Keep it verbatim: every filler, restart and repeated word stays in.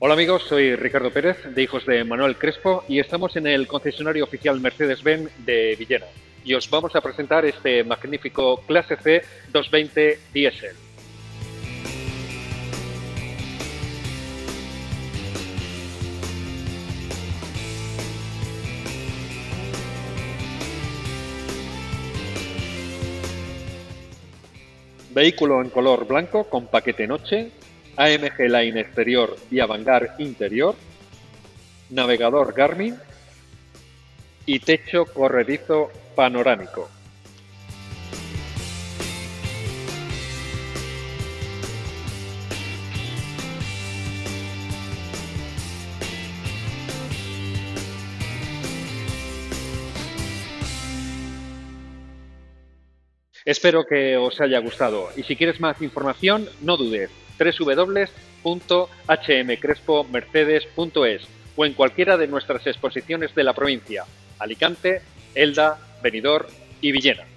Hola amigos, soy Ricardo Pérez de Hijos de Manuel Crespo y estamos en el concesionario oficial Mercedes-Benz de Villena y os vamos a presentar este magnífico Clase C doscientos veinte Diesel. Vehículo en color blanco con paquete noche, A M G Line exterior y Avangar interior, navegador Garmin y techo corredizo panorámico. Espero que os haya gustado y si quieres más información no dudes, doble u doble u doble u punto h m crespo mercedes punto es o en cualquiera de nuestras exposiciones de la provincia, Alicante, Elda, Benidorm y Villena.